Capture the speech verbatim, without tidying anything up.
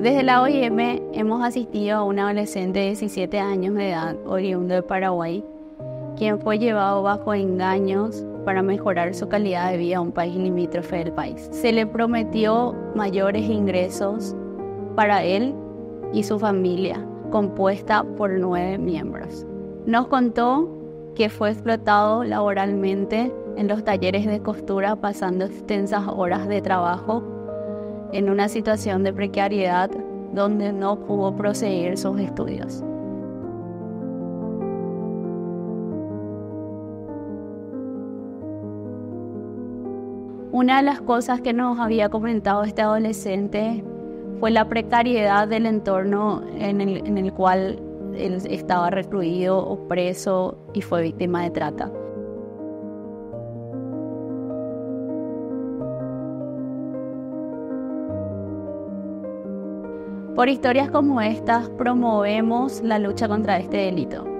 Desde la O I M hemos asistido a un adolescente de diecisiete años de edad, oriundo de Paraguay, quien fue llevado bajo engaños para mejorar su calidad de vida a un país limítrofe del país. Se le prometió mayores ingresos para él y su familia, compuesta por nueve miembros. Nos contó que fue explotado laboralmente en los talleres de costura, pasando extensas horas de trabajo en una situación de precariedad donde no pudo proseguir sus estudios. Una de las cosas que nos había comentado este adolescente fue la precariedad del entorno en el, en el cual él estaba recluido o preso y fue víctima de trata. Por historias como estas promovemos la lucha contra este delito.